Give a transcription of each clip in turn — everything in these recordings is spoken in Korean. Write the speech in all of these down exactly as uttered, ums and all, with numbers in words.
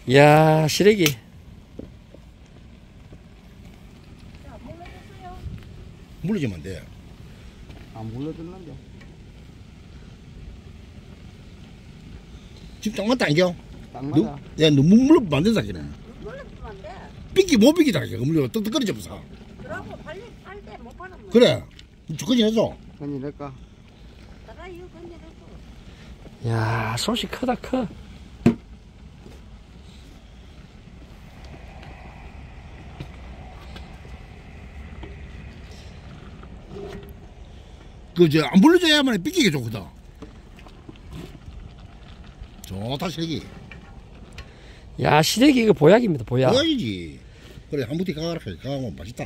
이야, 시래기. 물리지면 안 돼. 안 물러들는데. 지금 딱 맞다, 이겨? 딱 맞아. 야, 너 물러면 안 된다, 걔네. 물러주면 안 돼. 삐끼 못 삐끼다, 걔가 물려. 떡떡거리 잡아서. 그러고 빨리 팔때 못 파는 거. 그래. 저거지 해줘. 괜히 낼까? 내가 이거 건져냈어. 야, 솥이 크다, 커. 그, 저, 안 불러줘야만 삐끼게 좋거든. 좋다, 시래기. 야, 시래기 이거 보약입니다, 보약. 보약이지. 그래, 한 부티 가가라. 가가면 맛있다.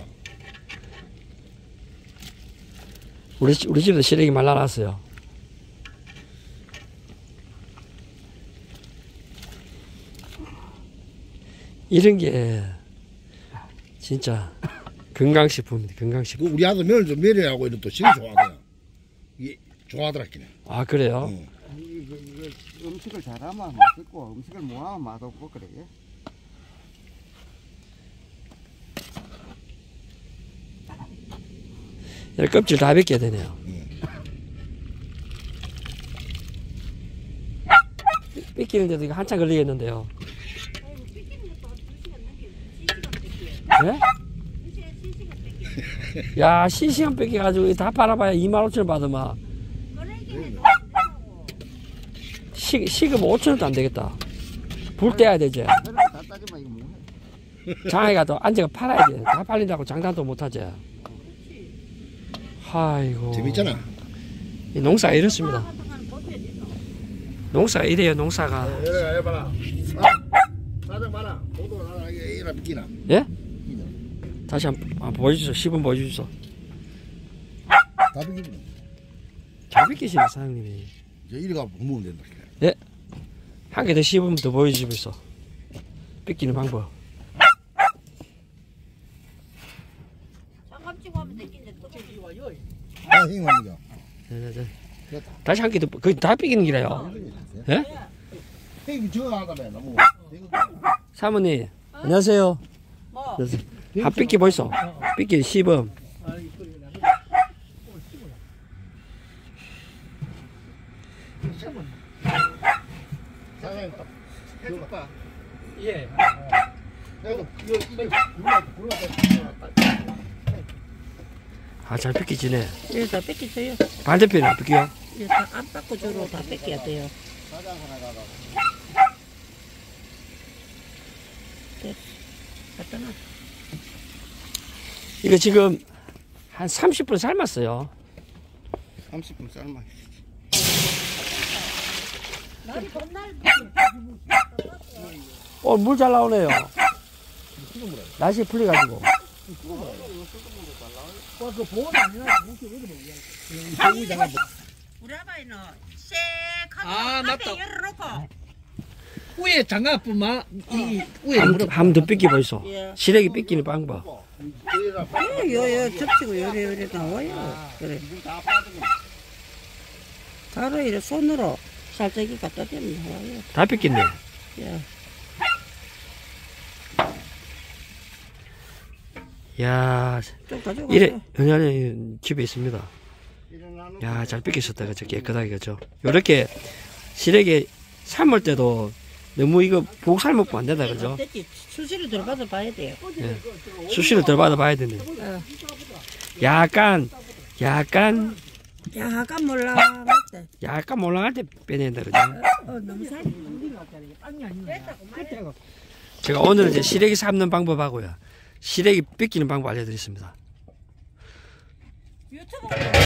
우리, 우리 집에도 시래기 말라놨어요. 이런 게, 진짜, 건강식품입니다, 건강식품. 그 우리 아들 멸, 멸이하고 이런 또 시래기 좋아하거든. 이게 좋아하더라, 걔네. 아, 그래요? 응. 이거, 이거 음식을 잘하면 맛있고 음식을 못하면 맛없고 그래. 이 껍질 다 벗겨야 되네요. 뺏기는데도 이거 한참 걸리겠는데요. 예? 야, 실시간 뺏겨가지고 다 팔아봐야 이만 오천 원 받으면 시, 시급 오천 원도 안 되겠다. 불 떼야 되지. 다 따지면 이거 뭐해? 장에 가도 앉아가 팔아야 돼. 다 팔린다고 장단도 못 하지. 아이고. 재밌잖아. 이 농사가 이렇습니다. 농사가 이래요, 농사가. 이래, 해봐라. 사장 봐라. 모두 나라, 이라 삐끼나. 예? 다시 한 번 보여주소. 시범 보여주소. 다 삐끼나. 잘 빗기시네, 사장님이. 이제 이리가 먹으면 된다. 예? 한 개 더 시범 더 보여주시면서. 빗기는 방법. 장갑 치고 하면 되겠네. 또 아, 형님입니다. 네, 네, 네. 다시 한 개 더, 거의 다 삐기는 기라요. 예? 형님 저거 한다며, 너무. 사모님, 안녕하세요. 뭐? 안녕하세요. 한 삐기 보이소? 삐기 시범. 사장님, 해줄까? 예. 아, 잘 삐기지네. 예, 다 뺏기세요. 반대편에 안 삐기요? 예, 다안 닦고 저로 다 뺏겨야 돼요. 사장 하나 가가. 갖다 놔. 이거 지금 한 삼십 분 삶았어요. 삼십 분 삶아. 날이 봄날 어, 물 잘 나오네요. 날씨 풀려가지고. 우리 아바이는 아, 쎄하고 맞다. 앞에 열어놓고 위에 장갑뿐만 이 위에 한, 물어. 한 번 더 삐기 보이소. 예. 시래기 삐기는 방법. 예, 요요 접치고 요래 요래 나와요. 그래. 바로 이래 손으로 살짝이 갖다 대면 나와요. 다 삐겠네. 예. 야, 좀 가져가. 이래, 연연이 집에 있습니다. 야, 잘 삐겠었다, 그죠? 깨끗하게, 그죠? 요렇게 시래기 삶을 때도 너무 이거 복 삶으면 안 된다, 그죠? 됐지. 수시를 들어받아 봐야 돼요. 예. 수시를 더 받아봐야 되네. 어. 약간, 약간, 야, 아까 몰라. 맞대. 약간 몰랑할 때 빼낸다, 그죠? 어, 너무 살. 제가 오늘 이제 시래기 삶는 방법하고요. 시래기 삐끼는 방법 알려드렸습니다. 유튜브